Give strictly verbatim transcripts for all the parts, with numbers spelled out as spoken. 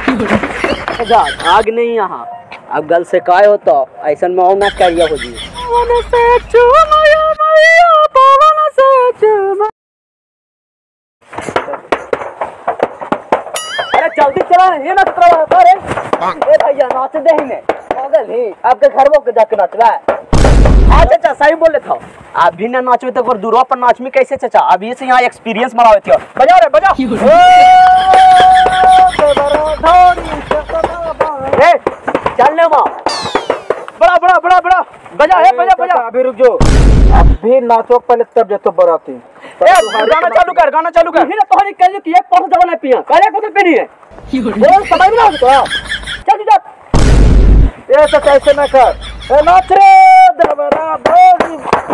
जा आग नहीं यहाँ अब गल से काय होता ऐसा में ना करिया हो जी अरे जल्दी चला ये ना अरे ए भैया नाच दे ही ने पागल ही आपके घर वो जाके नाचवा है। हाँ चाचा सही बोले था आप भी ना नाचवे तो दूरवा पर नाच में कैसे चाचा अभी से यहाँ एक्सपीरियंस मनावे थे बजा रे बजा ए चल ले मां बड़ा बड़ा बड़ा बड़ा बजा है बजा बजा अभी रुक जो अभी नाचो पहले तब जतो बराती ए गाना चालू कर गाना चालू कर हिला तोहरी कह कि एक पौधा दबा नहीं पिया काले को तो पीनी है बोल समझ में आ तो चल चल ए तो कैसे ना कर ए नाच रे देवरा भोगी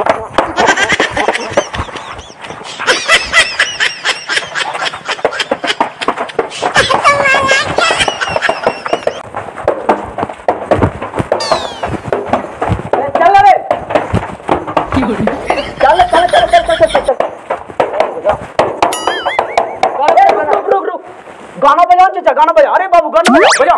गाना बजाओ चाचा गाना बजा अरे बाबू गाना बजा बजा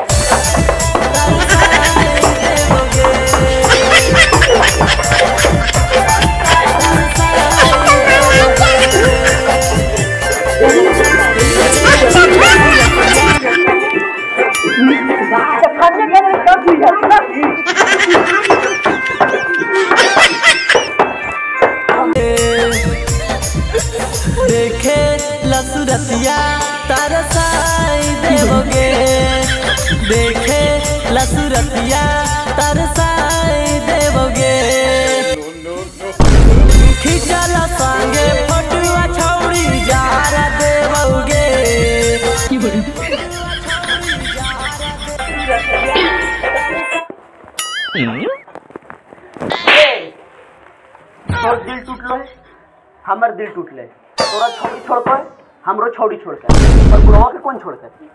देखे लसुरतिया तरसाई देवोगे देखे लसुरतिया तरसाई देवोगे खिचल संगे फटुआ छौड़ी जारा देवोगे और दिल टूट लो हमर दिल टूट ले तोरा छोड़ी छोड़ पाए हमरो छोड़ी छोड़ के और बुढ़वा के कौन छोड़ के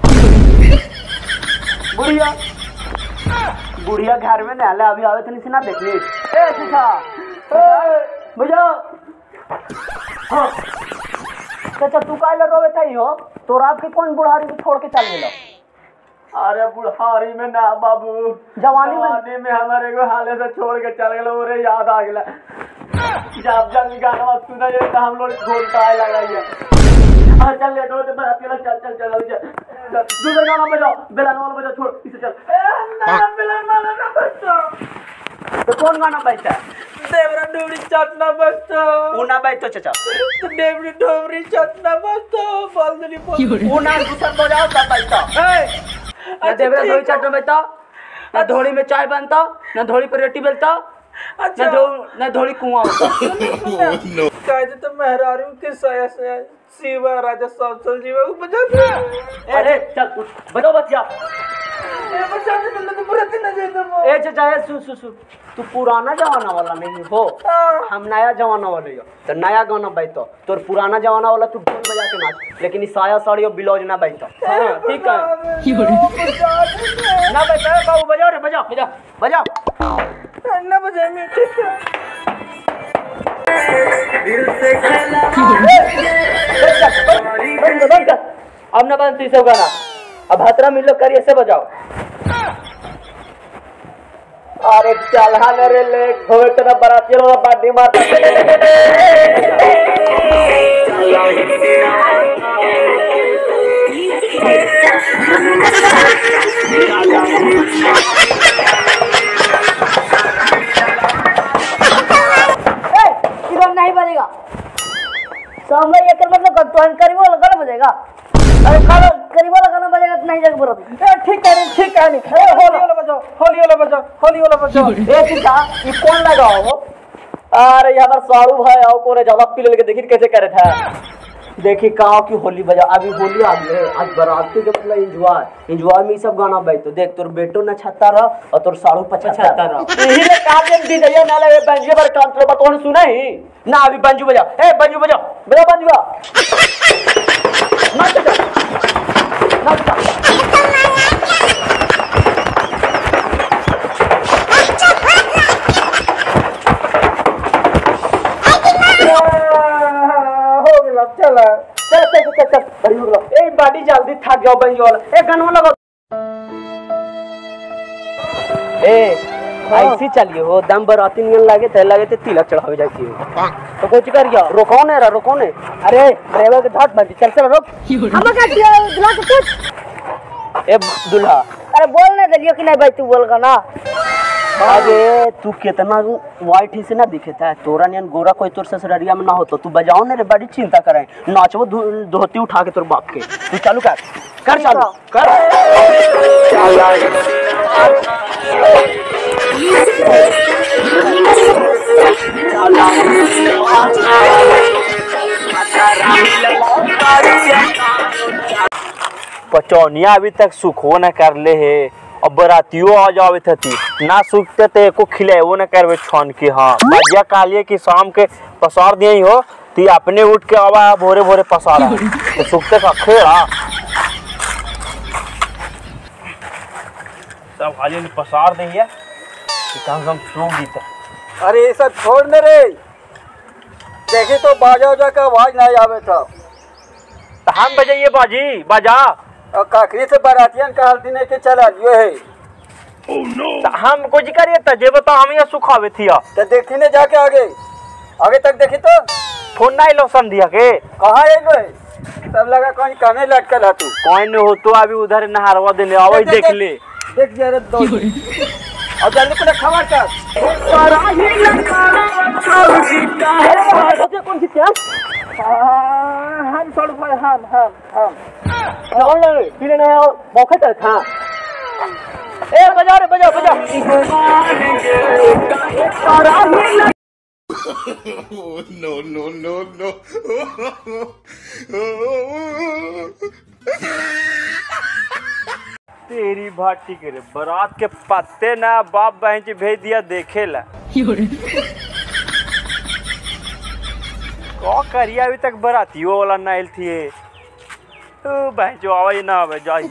बुढ़िया बुढ़िया घर में नहले अभी आवे तो नहीं ना देखने ए चाचा भैया हां चाचा तू काहे रोवे थाई हो तोरा आपके कौन बुढ़ारी को छोड़ के चल गेलो अरे बुढ़ारी में ना बाबू जवानी में जवानी में हमारे को हाले से छोड़ के चल गेलो रे याद आ गेला जब जब गाना सुना ये तो हम लोग घूमता है लगाइए हां चल ले दो तो अकेला चल चल चल चल दूसरा गाना बजाओ बेलन वाला बजा छोड़ इसे चल ए ना बेलन वाला ना बजा तो कौन गाना बजता देवरा डोबरी चटना बजता ऊना बजतो चाचा तो देवरी डोबरी चटना बजता बलदली बोल ऊना दूसरा बजाओ तब बजता ए ना देवरा धोई चटना बजता ना धोड़ी में चाय बनता ना धोड़ी पर रोटी बेलता अच्छा न धोड़ी कुआं होता कायदे तो मेहरारू के साया से शिवा राजा सांसल जीवा को बजा दे अरे चल उठ बजाओ बच्चा ए बजा दे मतलब तो पूरा दिन दे दो ए चाचा ए सु सु सु तू पुराना जमाना वाला नहीं हो हम नया जमाना वाले हो तो नया गाना बजतो तोर पुराना जमाना वाला तू ढोल बजा के नाच लेकिन साया साड़ी और ब्लाउज ना बजतो हां ठीक है ना बजा बाबू बजाओ रे बजा बजा बजा ना बजा मैं ठीक है दिल से खेला बंद बंद अब ना बंद तीसरा गाना अब हतरा मिलो करिए से बजाओ अरे चल हाल रे ले होए तेरा बराती वाला बाडी मारता नहीं बजेगा सामने ये कर मतलब गट्टोन करीब वाला गाना बजेगा अरे खाना करीब वाला गाना बजेगा तो नहीं जग बरत ए ठीक है ठीक है नहीं होली वाला बजाओ होली वाला बजाओ होली वाला बजाओ ए ठीक है ये कौन लगाओ वो अरे यहाँ पर सारू भाई आओ कोने जवाब पी लेके देखिए कैसे करे था देखिए गाँव की होली बजा अभी होली आ गई है आज बराती के मतलब एंजॉय एंजॉय में सब गाना बज तो देख तोर बेटो न छत्ता रह और तोर सारू पचहत्तर रह यही ने कहा जे दी दैया ना लगे बंजे पर काम तो तोने सुना ही ना अभी बंजू बजा ए बंजू बजा बजा बंजूआ नाच जा नाच चल चल चल चल बड़ी हो गया ए बाडी जल्दी जल्दी थक जाओ बहन वाला। ए गाना लगाओ। ए ऐसी चलिए हो दम बराती नियन लागे ते लागे ते तिलक चढ़ावे जाती हो तो कुछ कर गया रोको ने रा रोको ने। अरे ड्राइवर के धट बंदी चल चल रोक। हम का दुल्हा के कुछ ए दुल्हा अरे बोलने दलियो कि नहीं भाई तू बोल गाना। अरे तू कितना वाइट ही से ना दिखता है तोरा नियन गोरा कोई तोर ससुरारिया में ना हो तो तू बजाओ ने रे बड़ी चिंता करे नाचो धोती उठा के तोर बाप के तू चालू कर कर चालू कर। पचौनिया अभी तक सुखो न कर ले है और बरातियों आ जावे थी ना सुखते ते को खिलाओ न करवे छन के। हाँ भैया कालिए कि शाम के पसार दिए ही हो ती अपने उठ के आवा भोरे भोरे पसारा तो सुखते का खेड़ा सब खाली पसार देंगे कम कम सूख दी। अरे ये सब छोड़ दे रे देखी तो बाजा उजा का आवाज नहीं आवे था तो हम बजाइए बाजी बाजा और काकरी से बारातियन का हल्दी नहीं के चला लियो है। oh, no. तो हम कुछ करिए तजे बता हम यहाँ सुखावे थी तो देखी ने जाके आगे आगे तक देखी तो फोन नहीं लो समझिया के कहाँ है लो सब लगा कहीं काने लटकल है तू कोई नहीं हो तो अभी उधर नहारवा देने आओ देख, देख ले देख जरा दो और जल्दी पूरा खबर कर कौन सी क्या हम सड़ भाई हम हम हम कौन लगे पीने ना मौका तक था। ए बजा रे बजा बजा no no no no तेरी भाटी के रे बारात के पत्ते ना बाप बहन जी भेज दिया देखे ला को करिया अभी तक बरातियों वाला नाइल थी तो बहन जो आवाज ना आवे जाई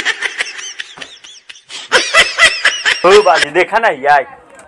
ओ बाजी देखा ना यार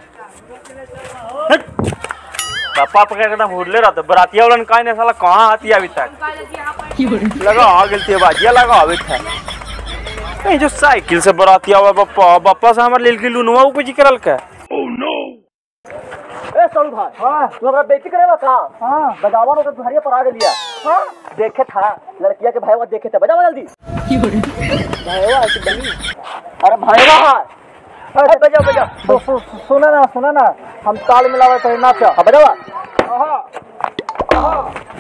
पापा पकड़ के एकदम हुरले रहा तो बरातिया वाला काहे ने साला कहां आती अभी तक लगा आ गेलती बाजिया लगा आवे था ए जो साइकिल से बरातिया हुआ बप्पा बप्पा से हमर लेल के लुनवा को जी करल का। ओह नो ए सोनू भाई हां तू हमरा बेइज्जती करेवा का। हां बजावा नो तुहरिया पर आ गेलिया। हां देखे था लड़किया के भाईवा देखे थे बजावा जल्दी भाईवा ऐसे बनी अरे भाईवा अरे बजा बजा सु, सुना ना सुना ना हम ताल मिलावे तो नाच हां बजावा हां हां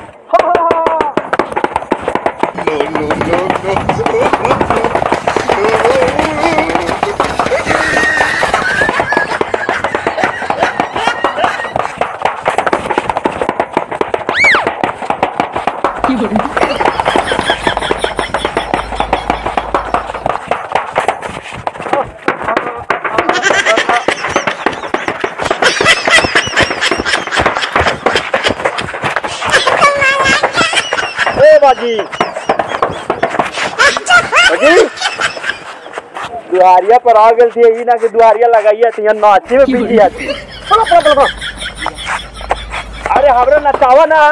no no no no बाजी बाजी दुआरिया पर आ गई थी ई ना कि दुआरिया लगाइए थी यहाँ नाचे में पीछे आती चलो चलो चलो अरे हमरे नचावा ना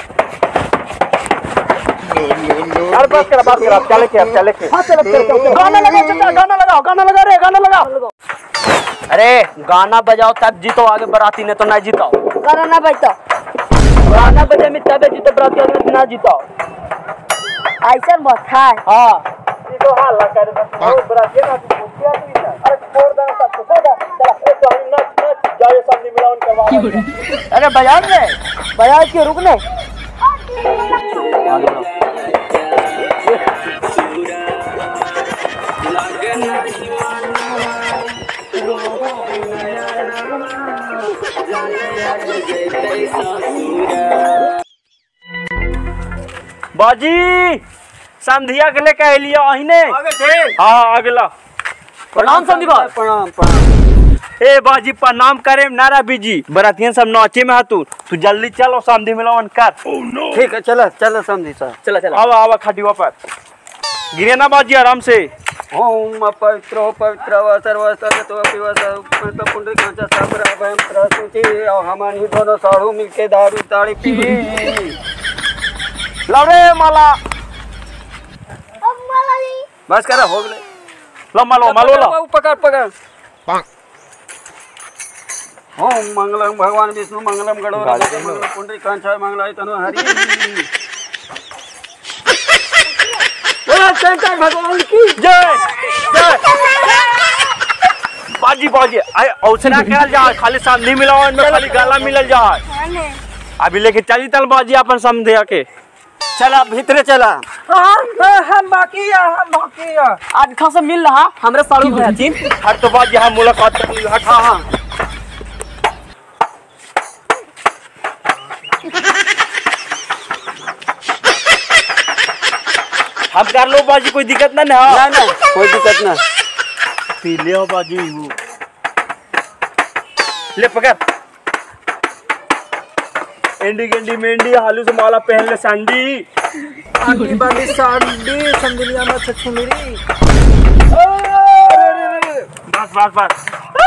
यार बस कर बात कर चले के अब चले के हां चलो चलो गाना लगाओ चचा गाना लगाओ गाना लगा रे गाना लगाओ। अरे गाना बजाओ तब जीतो आगे बराती ने तो ना जीतो गाना ना बजता गाना बजे में तबे जीतो बराती ने ना जीतो ऐसा बात है। हां ये तो हाल लगा रे बस बराती ना पूछिया तू अरे छोड़ दे सब छोड़ दे चला ए तो हम नाच नाच जाए सामने मिलावन करवा अरे बजा रे बजा के रुकने आगे बढ़ो बाजी संधिया के ले कह लिया अहिने आगे थे हां अगला प्रणाम संधि भाई प्रणाम प्रणाम। ए बाजी प्रणाम करे नारा बीजी बरातियन सब नाचे में हाथू तू जल्दी चल और समधी मिलावन कर। ठीक है चलो चलो समझी सर चला चला आवा आवा खटिवा पर गिरे ना बाजी आराम से ओम पवित्रो पवित्र सर्वस्तव पिवस पुंडरी कांचा साबरा भयम प्रसुति और हमारी दोनों साड़ू मिलके दारू ताड़ी पी लवरे माला अब माला बस करा हो गए लो मालो मालो लो पकड़ पकड़ ओम मंगलम भगवान विष्णु मंगलम गणोर पुंडरी कांचाय मंगलाय तनु हरि शंकर भगवान की जय जय बाजी बाजी आए औसना करल जाए खाली सामने मिलाओ इनमें खाली गाला मिलल जाए अभी लेके चली तल बाजी अपन समझे के चला भीतरे चला हम बाकी है हम बाकी है आज खास मिल रहा हमरे साड़ू भैया थी हर तो बाजी हम मुलाकात कर ली हट हां हम कर लो बाजी कोई दिक्कत ना ना ना ना कोई दिक्कत ना पी ले हो बाजी वो ले पकड़ एंडी गेंडी मेंडी हालू से माला पहन ले सांडी आंटी बांडी सांडी संदुलिया में छछु मेरी बस बस बस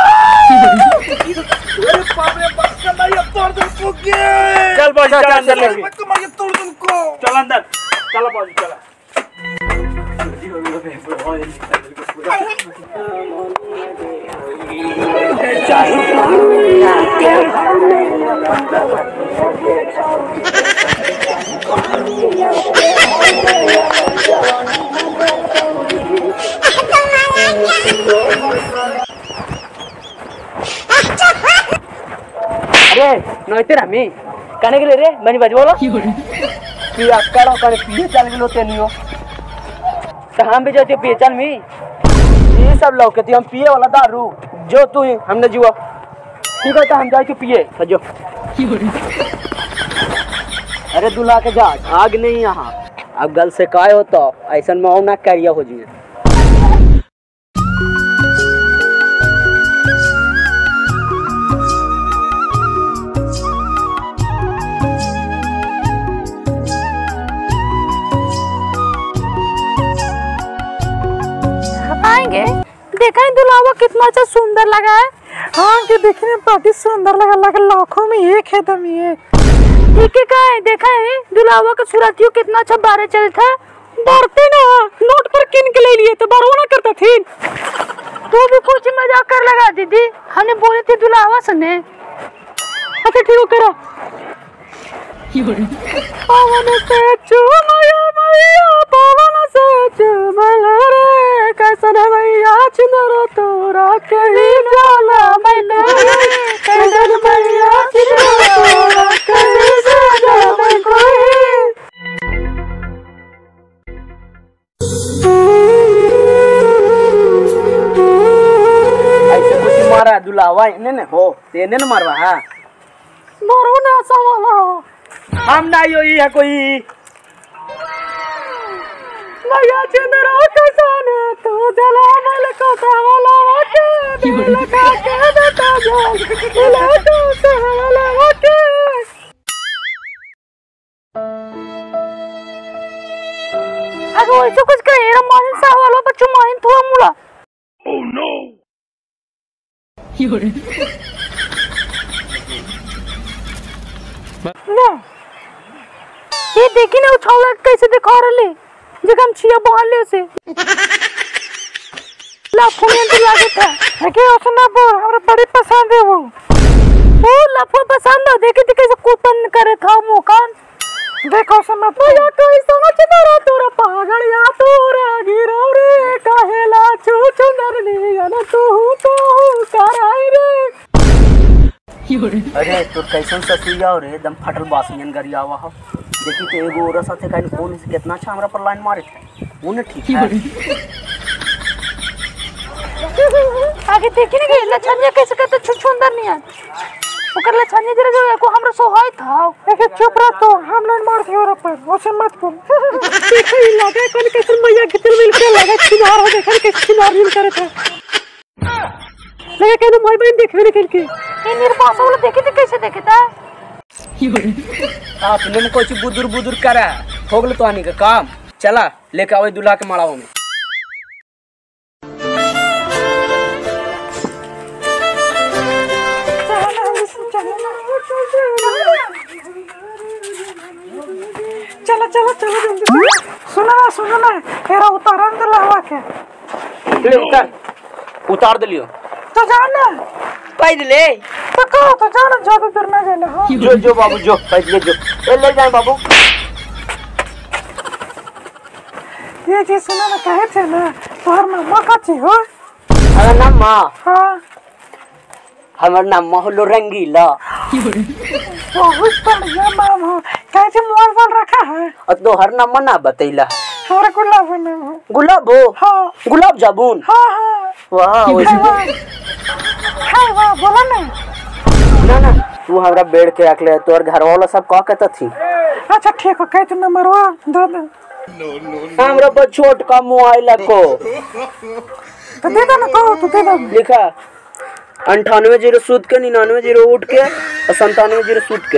अरे बाप रे बाप चला ये तोड़ दे फुगे चल बाजी चल अंदर लेके कमर ये तोड़ तुमको चल अंदर चलो बाजी चला अरे नोइते रामी कने गेले रे मनी बाजी बोलो कि अक्काड़ो कने पिए चल गेलो तेनियो तो हम भी जाते पिए चल मी ये सब लोग कहते हम पिए वाला दारू जो तू हमने जुआ ठीक है तो हम जाए के पिए सजो अरे दूल्हा के जा आग नहीं यहाँ अब गल से काय होता ऐसा में ना करिया हो जिए आएंगे देखा है दुल्हा कितना अच्छा सुंदर लगा है। हाँ कि देखने में काफी सुंदर लगा लगा लाखों में एक है दम ये ठीक है का है देखा है दुल्हा का सूरतियों कितना अच्छा बारे चल था बढ़ते ना नोट पर किन के ले लिए तो बारो ना करता थी तू भी कुछ मजाक कर लगा दीदी हमने बोले थे दुल्हा सने अच्छा ठीक करो पवन से चुमया मैया पवन से चुमल रे कैसन मैया चिंदरो तोरा कहीं जाला मैंने कैसन मैया चिंदरो तोरा कहीं जाला मैं कोई ऐसे कुछ मारा दुलावा इन्हें ने हो तेने न मारवा हां मारो ना सवाला हम ना यो ये कोई मैया चिंदरो कैसन तू जला मल को सवाला के दिल का के देता जा दिल को सवाला के अगर वैसे कुछ कहे रा मान सवाला बच्चों मान थोड़ा मुला Oh no! ना ये देखी ना उछाला कैसे दिखा रहे जब हम छिया बहाल ले उसे लाफो में तो लागे था है उसने बोल हमरा बड़ी पसंद है वो वो लाफो पसंद है देखे थे कैसे कूपन करे था मुकान देखो समझ या तो ऐसा ना चला तोरा पागल या तोरा गिरो रे काहेला छू चुंदर लिया ना तू तो कराई रे अरे तो कैसन ससुइया और एकदम फटल बासियन गरिया हुआ हो देखी तो एगो औरत साथे काइन फोन से कितना अच्छा हमरा पर लाइन मारे थे उन्हें ठीक है आगे देखी ना कि लछनिया कैसे करते छु सुंदर नहीं है ओकर लछनिया जरा जो को हमरा सोहाय था एके चुप रह तो हम लाइन मार थे और पर ओसे मत बोल देखो ये लगे कोन कैसे मैया गितर मिल के लगा चिनार हो देखा कैसे चिनार मिल करे था लगे कहने मोई बहन देखवे निकल के ये निर्पास वाला देखे थे कैसे देखे था आपने में कुछ बुदुर बुदुर करा होगल तो आने का काम चला लेके आवे दूल्हा के माड़ाओ में चलो चलो चलो जल्दी सुनो ना सुनो ना तेरा उतारन तो लावा के ले उतार उतार दिलियो तो जाना पैद ले तो कहो तो जाना ज्यादा दूर ना गेला हां जो जो बाबू जो पैद ले जो ए ले जाए बाबू ये जी सुना ना कहे थे ना तोहर मामा का छी हो अरे नाम मां हां हमर नाम मोहल्लो रंगीला बहुत बढ़िया नाम हो कैसे मोबाइल पर रखा है और तो हर नाम ना बतैला हमारा गुलाब नाम हो गुलाब हो हाँ गुलाब जामुन हाँ हाँ वाह वैसे हाय वाह बोला ना ना ना तू हमरा बेड के रख ले तोर घर वाला सब का कहता थी अच्छा ठीक हो कह तू नंबर वो दे दे No, no, no. हमरा पर छोट का मोबाइल को तो दे दो ना कहो तो दे दो लिखा अंठानवे जीरो सूद के निन्यानवे जीरो उठ के और संतानवे जीरो सूद के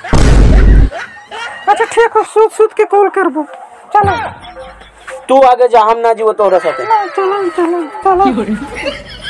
अच्छा ठीक हो सूद सूद के कॉल करबो चलो तू आगे जा हम ना जीवो तोरा साथे चलो चलो चलो